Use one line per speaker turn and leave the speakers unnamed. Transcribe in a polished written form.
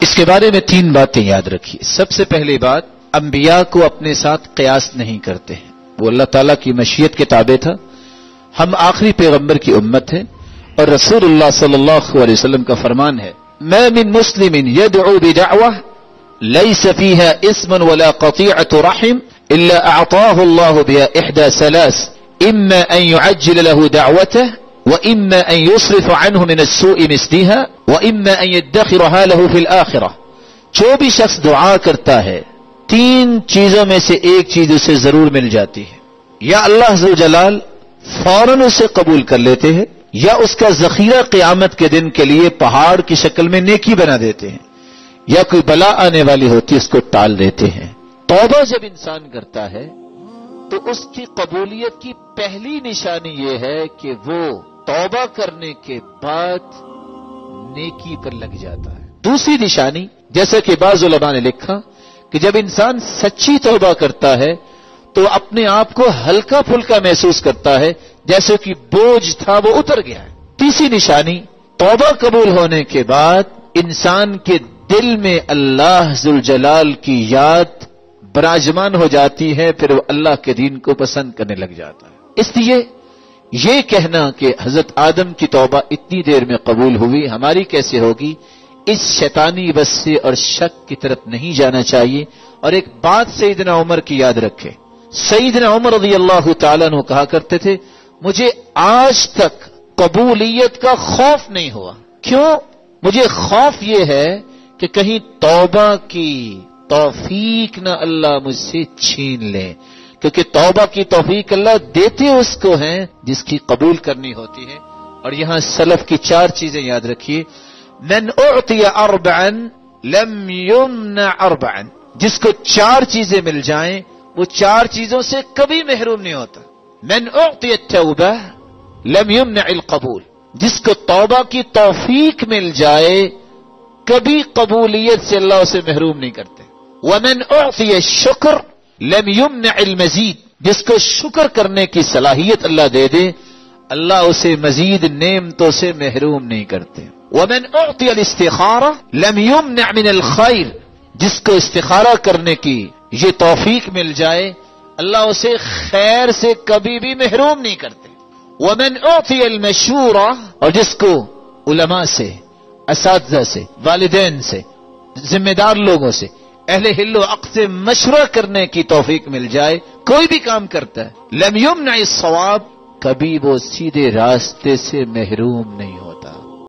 اس کے بارے میں 3 باتیں یاد رکھیے. سب سے پہلی بات، انبیاء کو اپنے ساتھ قیاس نہیں کرتے ہیں. وہ اللہ تعالیٰ کی مشیت کے تابع تھا. ہم آخری پیغمبر کی امت ہیں اور رسول اللہ صلی اللہ علیہ وسلم کا فرمان ہے، ما من مسلم يدعو بدعوة ليس فيها اسم ولا قطيعة رحم إلا أعطاه الله بها إحدى 3، إما أن يعجل له دعوته وإما أن يصرف عنه من السوء مثلها وإما أن يدخرها له في الآخرة. جو بھی شخص دعا کرتا ہے 3 چیزوں میں سے ایک چیز اسے ضرور مل جاتی ہے. یا اللہ ذو جلال فوراً اسے قبول کر لیتے ہیں، یا اس کا ذخیرہ قیامت کے دن کے لیے پہاڑ کی شکل میں نیکی بنا دیتے ہیں، یا کوئی بلا آنے والی ہوتی اس کو ٹال دیتے ہیں. توبہ جب انسان کرتا ہے تو اس کی قبولیت کی پہلی نشانی یہ ہے کہ وہ توبہ کرنے کے بعد نیکی پر لگ جاتا ہے. دوسری نشانی، جیسا کہ بعض علماء نے لکھا، کہ جب انسان سچی توبہ کرتا ہے تو اپنے آپ کو ہلکا پھلکا محسوس کرتا ہے، جیسے کہ بوجھ تھا وہ اتر گیا ہے. تیسری نشانی، توبہ قبول ہونے کے بعد انسان کے دل میں اللہ ذوالجلال کی یاد براجمان ہو جاتی ہے، پھر وہ اللہ کے دین کو پسند کرنے لگ جاتا ہے. اس لیے یہ کہنا کہ حضرت آدم کی توبہ اتنی دیر میں قبول ہوئی، ہماری کیسے ہوگی، اس شیطانی بس سے اور شک کی طرف نہیں جانا چاہیے. اور ایک بات سیدنا عمر کی یاد رکھے. سیدنا عمر رضی اللہ تعالیٰ عنہ کہا کرتے تھے، مجھے آج تک قبولیت کا خوف نہیں ہوا. کیوں؟ مجھے خوف یہ ہے کہ کہیں توبہ کی توفیق نہ اللہ مجھ سے چھین لے، کیونکہ توبہ کی توفیق اللہ دیتے اس کو ہیں جس کی قبول کرنی ہوتی ہے. اور یہاں سلف کی 4 چیزیں یاد رکھیے. من اعطی 4 لم یمنع 4، جس کو 4 چیزیں مل جائیں وہ 4 چیزوں سے کبھی محروم نہیں ہوتا. من اعطی التوبہ لم یمنع القبول، جس کو توبہ کی توفیق مل جائے کبھی قبولیت سے اللہ اسے محروم نہیں کرتے. ومن اعطی الشکر لم یمنع المزید، جس کو شکر کرنے کی صلاحیت اللہ دے دے اللہ اسے مزید نعمتوں سے محروم نہیں کرتے. ومن اعطی الاستخارہ لم یمنع من الخیر، جس کو استخارہ کرنے کی یہ توفیق مل جائے اللہ اسے خیر سے کبھی بھی محروم نہیں کرتے. ومن اعطی المشورہ، اور جس کو علماء سے، اساتذہ سے، والدین سے، ذمہ دار لوگوں سے، اہل حل و عقد سے مشورہ کرنے کی توفیق مل جائے، کوئی بھی کام کرتا ہے، لم یمنع الصواب، کبھی وہ سیدھے راستے سے محروم نہیں ہو.